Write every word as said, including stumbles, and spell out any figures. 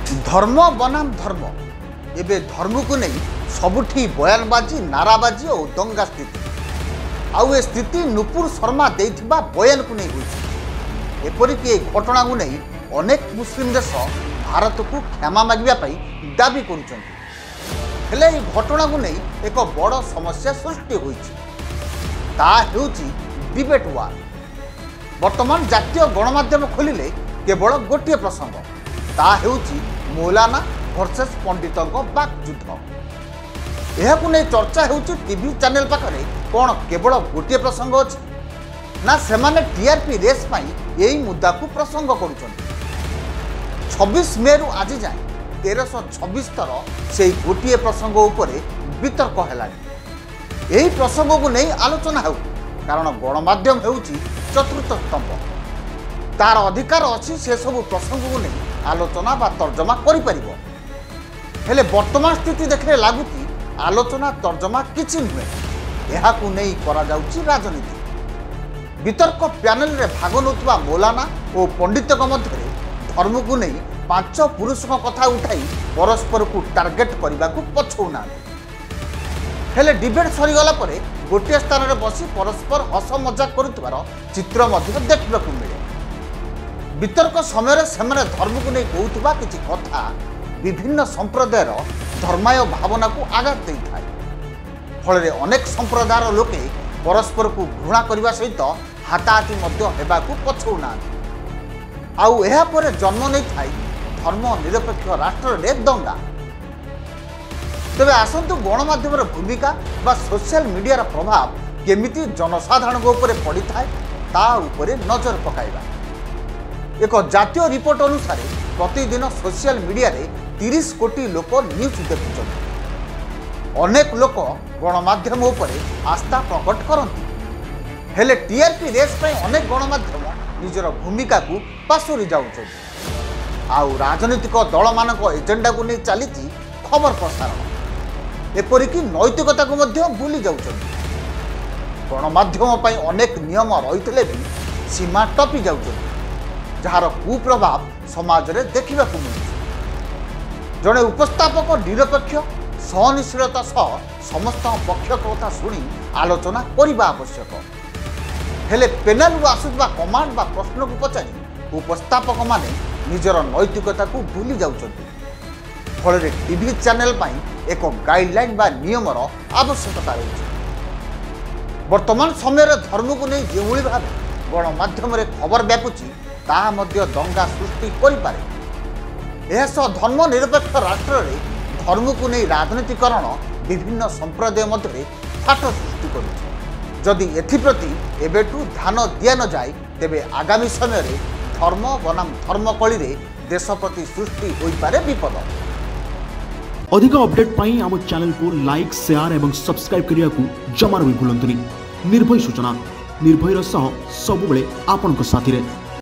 धर्म बनाम धर्म एबे धर्म को नहीं सबुठी बयानबाजी नाराबाजी और दंगा स्थिति आउ ए स्थिति नुपुर शर्मा देइथिबा बयान को नहीं होइछि। एपरिक ए घटना को नहीं अनेक मुस्लिम देश भारत को क्षमा मागिबा पई दाबी करुछन्ति। हेले ए घटना को नहीं एक बड़ समस्या सृष्टि होइछि। ता हेउछि डिबेट वार। वर्तमान जातीय गणमाध्यम खोलिले केवल गोटे प्रसंग, ता हेउछि मौलाना वर्सेस पंडितों बाक युद्ध। यह चर्चा होउछि टीवी चैनल पाखरे कौन केवल गोटे प्रसंग अछि ना सेमाने टीआरपी रेस पाई यही मुद्दा को प्रसंग करुछन्ति। छब्बीस मे रु आज जाए तेरह छब्बीस थर से गोटे प्रसंग उपरे वितर्क हेलानी। यही प्रसंग को नहीं आलोचना हो कारण गणमाध्यम हेउछि चतुर्थ स्तंभ। तार अधिकार अछि से सब प्रसंग को नहीं आलोचना बा तर्जमा करि परिबो। हेले वर्तमान स्थिति देखले लागुति आलोचना तर्जमा किछि नुहे, एहाकु नहीं करा जाउछि राजनीति। वितर्क पैनल रे भाग नउतबा मौलाना और पंडितक मध्य धर्म को नहीं पांच पुरुषों कथा उठाई परस्पर को टार्गेट करने को पछौना। हेले डिबेट सरीगला परे गोटे स्थान में बसी परस्पर हस मजाक करुथिबार चित्र मध्य देखा मिले। वितर्क समय सेमाने धर्म को नहीं कहूथबा किछि कथा विभिन्न संप्रदायर धर्माय भावना को आघात देइथाय। फल अनेक संप्रदायर लोके परस्पर को घृणा करने सहित हाथाहाथी मध्य हेबाकु पछौना। आउ एहा परे जन्म नहीं थाई धर्म निरपेक्ष राष्ट्र रे दंगा। तेबे आसंतु गणमाध्यम भूमिका बा सोशल मीडिया प्रभाव केमिति जनसाधारण उपरे पड़ी थाए ता उपरे नजर पकाइबा। एक जातीय रिपोर्ट अनुसार प्रतिदिन सोशल मीडिया रे तीस कोटी लोक न्यूज देखुछन। अनेक लोक गणमाध्यम उपरे आस्था प्रकट करती। हेले टीआरपी रेस पे अनेक गणमाध्यम निजर भूमिका को पासुरी जाउछन। आउ राजनीतिक दल मानक एजेंडा को नहीं चली खबर प्रसारण, एपरिक नैतिकता को मध्य भूली जाउछन। गणमाध्यम पई अनेक नियम रही भी सीमा टपी जाउछन, जार कुप्रभाव समाज रे देखा मिलुछि। जड़े उपस्थापक निरपेक्ष सहनशीलता सह समस्त पक्ष कथा शुणी आलोचना करने आवश्यक। हेले पैनल को आसुवा कमांड बा प्रश्न को पचारि उपस्थापक माने निजर नैतिकता को भूली जाउछन्ति। फल टीवी चैनल पाई एक गाइडलाइन बा नियमर आवश्यकता रही। वर्तमान समय धर्म को नहीं जो भाव गणमाध्यम खबर व्यापुची ताहा मध्य दंगा सृष्टि करिपारे। यह सह धर्म निरपेक्ष राष्ट्र रे धर्म को नहीं राजनीतिकरण विभिन्न संप्रदाय मध्य फाट सृष्टि करुछि। जदि एथिप्रति एबेटू ध्यान दिया न जाए तेबे आगामी समय रे धर्म बनाम धर्म कली रे देश प्रति सृष्टि होई पारे विपद। अधिक अपडेट पाई आम चैनल को लाइक शेयर एवं सब्सक्राइब करिया को जमार भी भूलंतुनी। निर्भय सूचना निर्भयर सह सबुबले आपनक साथी रे।